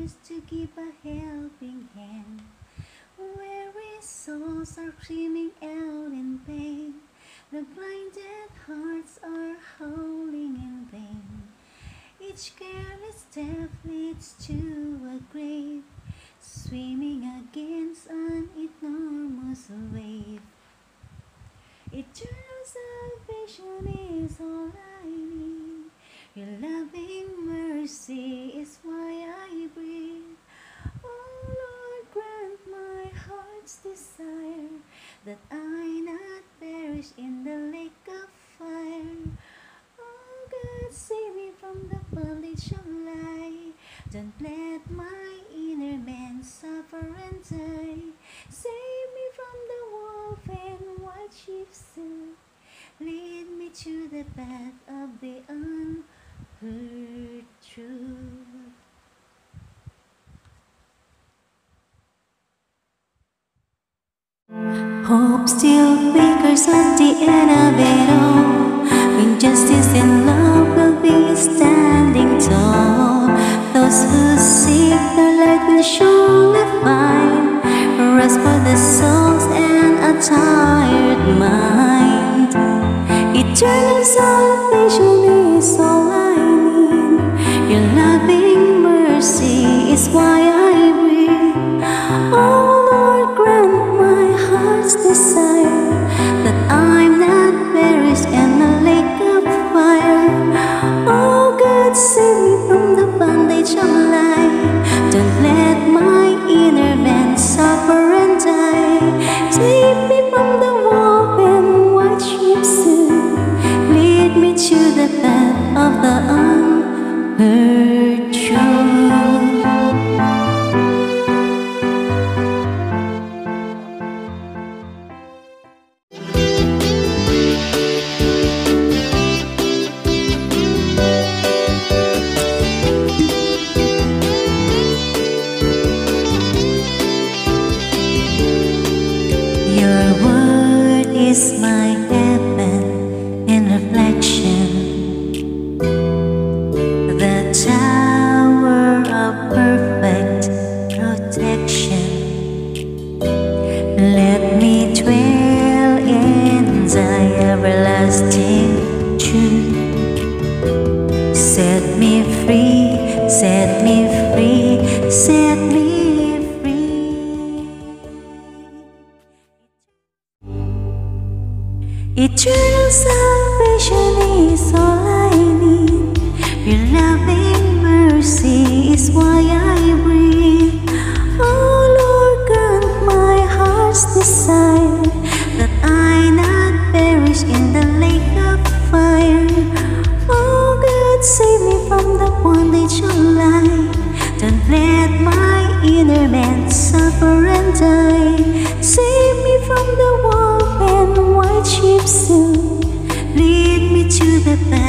others to give a helping hand. Weary souls are screaming out in pain. The blinded hearts are howling in vain. Each careless step leads to a grave, swimming against an enormous wave. Eternal salvation is all I need. Your loving mercy is why I breathe. Oh Lord, grant my heart's desire, that I not perish in the lake of fire. Oh God, save me from the bondage of lie. Don't let my inner man suffer and die. Save me from the wolf and white sheep soon. Lead me to the path of the unheard truth. Hope still flickers at the end of it all, when justice and love will be standing tall. Those who seek the light will surely find rest for the souls and a tired mind. Eternal salvation is all I need. Your loving mercy is why I breathe. Oh Lord, grant my heart's desire, that I'm not perished in a lake of fire. Oh God, save me from the bondage of life. Don't let my inner man suffer and die. Save me from the wolf and white sheep soon. Lead me to the path of the unheard truth. Your word is my heaven in reflection, the tower of perfect protection. Let me dwell in thy everlasting truth. Set me free, set me free, set me free. Eternal salvation is all I need. Your loving mercy is why I breathe. Oh Lord, grant my heart's desire, that I not perish in the lake of fire. Oh God, save me from the bondage of life. Don't let my inner man suffer and die. Save me from the wolf and white sheep soon. Lead me to the path